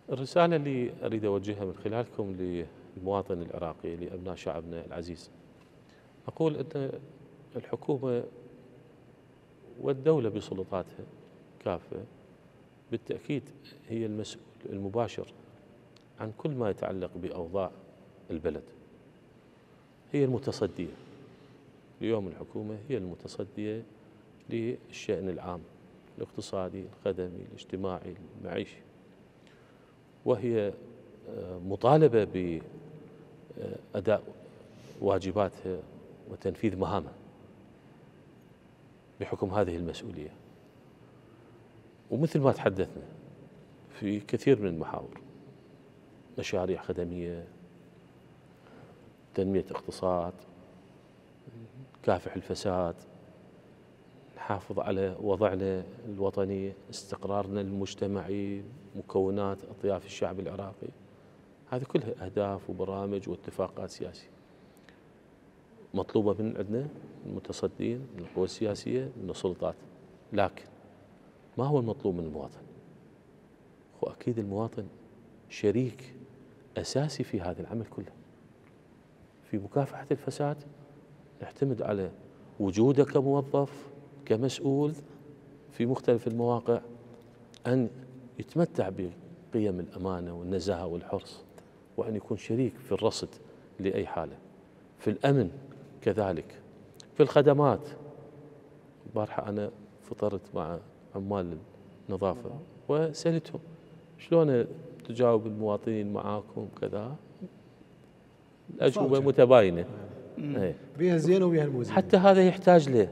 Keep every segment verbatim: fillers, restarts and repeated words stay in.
الرسالة اللي أريد أوجهها من خلالكم للمواطن العراقي، لأبناء شعبنا العزيز، أقول أن الحكومة والدولة بسلطاتها كافة بالتأكيد هي المسؤول المباشر عن كل ما يتعلق بأوضاع البلد. هي المتصدية اليوم، الحكومة هي المتصدية للشأن العام الاقتصادي، الخدمي، الاجتماعي، المعيشي، وهي مطالبة بأداء واجباتها وتنفيذ مهامها بحكم هذه المسؤولية. ومثل ما تحدثنا في كثير من المحاور، مشاريع خدمية، تنمية اقتصاد، كافح الفساد، نحافظ على وضعنا الوطني، استقرارنا المجتمعي، مكونات أطياف الشعب العراقي، هذه كلها أهداف وبرامج واتفاقات سياسية مطلوبة من عندنا المتصدين، من القوى السياسية، من السلطات. لكن ما هو المطلوب من المواطن؟ هو أكيد المواطن شريك أساسي في هذا العمل كله. في مكافحة الفساد نعتمد على وجوده كموظف، كمسؤول في مختلف المواقع، أن يتمتع بقيم الأمانة والنزاهة والحرص، وأن يكون شريك في الرصد لأي حالة. في الأمن كذلك، في الخدمات. البارحة أنا فطرت مع عمال النظافة وسألتهم شلون تجاوب المواطنين معاكم كذا، الأجوبة متباينة، بيها الزين وبيها المو. حتى هذا يحتاج له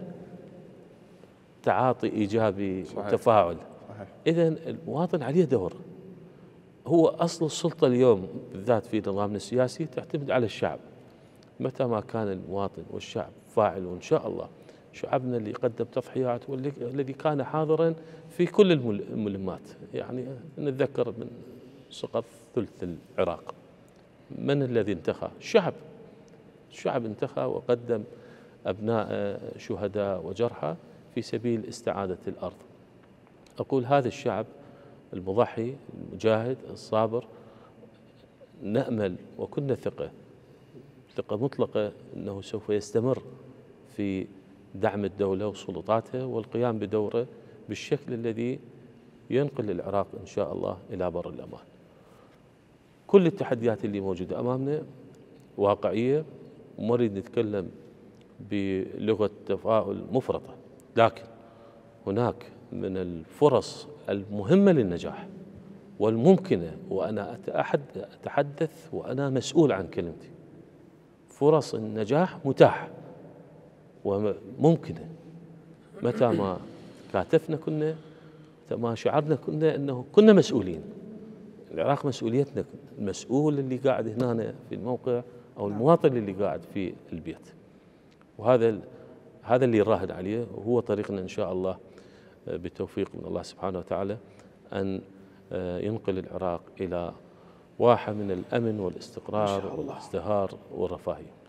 تعاطي إيجابي وتفاعل. إذن المواطن عليه دور. هو أصل السلطة اليوم بالذات في نظامنا السياسي تعتمد على الشعب. متى ما كان المواطن والشعب فاعل، وإن شاء الله شعبنا اللي قدم تضحيات والذي كان حاضرا في كل الملمات، يعني نتذكر من سقط ثلث العراق، من الذي انتخى؟ الشعب. الشعب انتخى وقدم أبناء شهداء وجرحى في سبيل استعادة الأرض. أقول هذا الشعب المضحي المجاهد الصابر، نأمل وكنا ثقة ثقة مطلقة أنه سوف يستمر في دعم الدولة وسلطاتها والقيام بدوره بالشكل الذي ينقل العراق إن شاء الله إلى بر الأمان. كل التحديات اللي موجودة أمامنا واقعية، وما نريد نتكلم بلغة تفاؤل مفرطة، لكن هناك من الفرص المهمة للنجاح والممكنة، وأنا أتحدث وأنا مسؤول عن كلمتي. فرص النجاح متاحة وممكنة متى ما كاتفنا كنا، متى ما شعرنا كنا أنه كنا مسؤولين. العراق مسؤوليتنا، المسؤول اللي قاعد هنا في الموقع أو المواطن اللي قاعد في البيت. وهذا هذا اللي نراهن عليه، وهو طريقنا إن شاء الله بتوفيق من الله سبحانه وتعالى أن ينقل العراق إلى واحة من الأمن والاستقرار والازدهار والرفاهية.